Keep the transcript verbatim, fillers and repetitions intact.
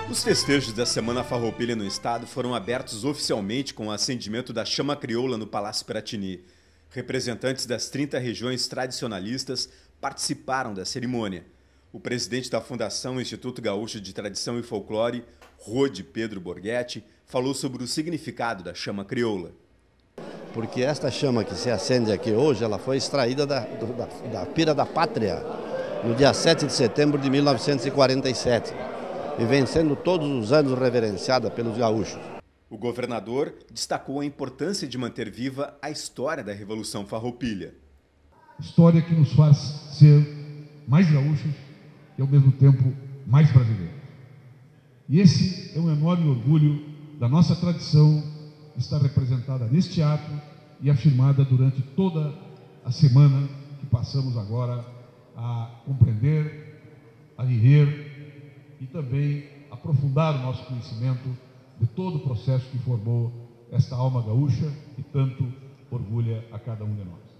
Os festejos da Semana Farroupilha no estado foram abertos oficialmente com o acendimento da chama crioula no Palácio Piratini. Representantes das trinta regiões tradicionalistas participaram da cerimônia. O presidente da Fundação Instituto Gaúcho de Tradição e Folclore, Rode Pedro Borghetti, falou sobre o significado da chama crioula. Porque esta chama que se acende aqui hoje, ela foi extraída da, da, da Pira da Pátria, no dia sete de setembro de mil novecentos e quarenta e sete, e vem sendo todos os anos reverenciada pelos gaúchos. O governador destacou a importância de manter viva a história da Revolução Farroupilha. História que nos faz ser mais gaúchos e, ao mesmo tempo, mais brasileiros. E esse é um enorme orgulho da nossa tradição estar representada neste ato e afirmada durante toda a semana que passamos agora a compreender, a viver e também aprofundar o nosso conhecimento de todo o processo que formou esta alma gaúcha e tanto orgulha a cada um de nós.